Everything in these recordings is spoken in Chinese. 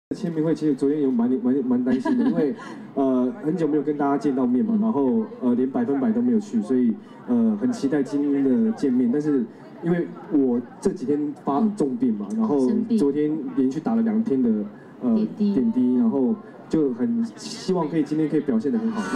签名会其实昨天有蛮担心的，因为很久没有跟大家见到面嘛，然后连100%都没有去，所以很期待今天的见面。但是因为我这几天发重病嘛，然后昨天连续打了2天的点滴，然后就很希望今天可以表現得很好。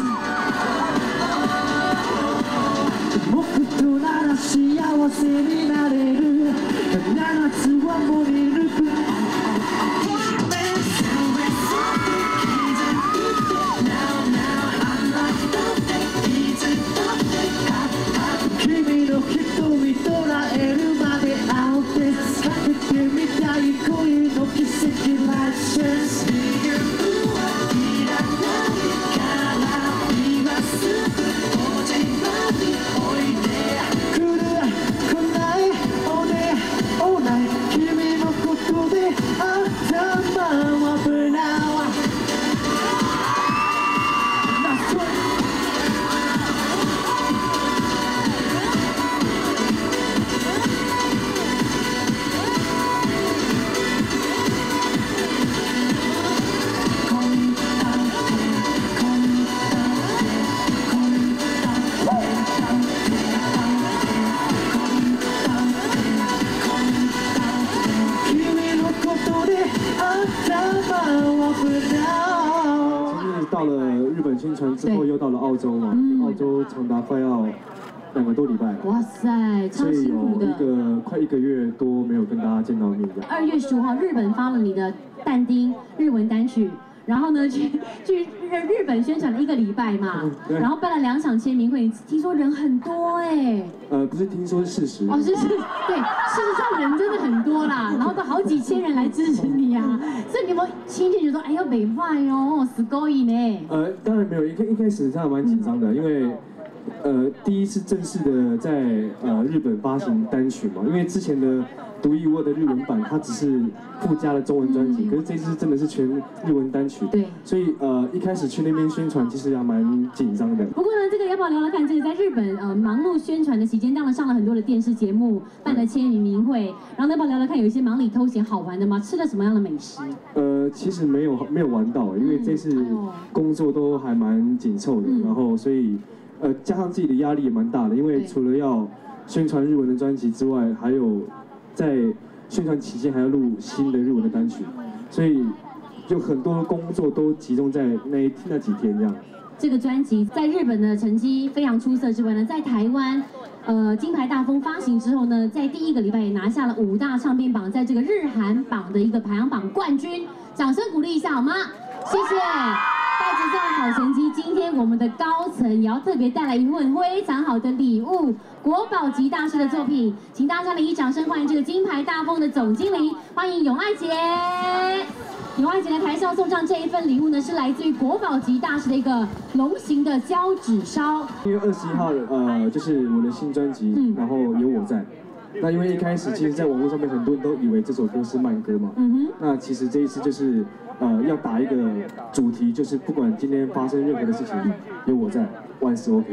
到了日本宣传之后，又到了澳洲嘛，澳洲长达快要2个多礼拜了。 哇塞，超辛苦的。 所以有快1个月多没有跟大家见到面。 2月15号，日本发了你的但丁日文单曲，然后呢去日本宣传了1个礼拜嘛，然后办了2场签名会，听说人很多哎。 不是听说是事实。 哦，对，事实上人真的很多啦，然后都好几千人来支持你啊，所以你有没有心情就说，哎呦没坏哦，すごい呢？ 当然没有，一开始还蛮紧张的，因为第一次正式的在日本发行单曲嘛，因为之前的独一无二的日文版，它只是附加了中文专辑，可是这次真的是全日文单曲， 对， 所以一开始去那边宣传，其实还蛮紧张的。 不过呢，这个要不要聊聊看？这个在日本忙碌宣传的期间，当然上了很多的电视节目，办了签名会，然后要不要聊聊看？有一些忙里偷闲好玩的吗？吃了什么样的美食？ 其实没有玩到，因为这次工作都还蛮紧凑的，然后所以加上自己的压力也蛮大的，因为除了要宣传日文的专辑之外，还有在宣传期间还要录新的日文的单曲，所以就很多工作都集中在那几天这样。 这个专辑在日本的成绩非常出色之外呢，在台湾金牌大风发行之后呢，在第1个礼拜也拿下了5大唱片榜在这个日韩榜的一个排行榜冠军，掌声鼓励一下好吗？谢谢。带着这样的好成绩，今天我们的高层也要特别带来一份非常好的礼物，国宝级大师的作品，请大家以掌声欢迎这个金牌大风的总经理，欢迎永爱姐。永爱姐来台上送上这一份礼物呢，是来自于国宝级大师的一个龙形的胶纸烧。 因为21号就是我的新专辑，然后有我在。那因为一开始其实，在网络上面很多人都以为这首歌是慢歌嘛，那其实这一次就是要打一个主题，就是不管今天发生任何的事情，有我在，万事 OK。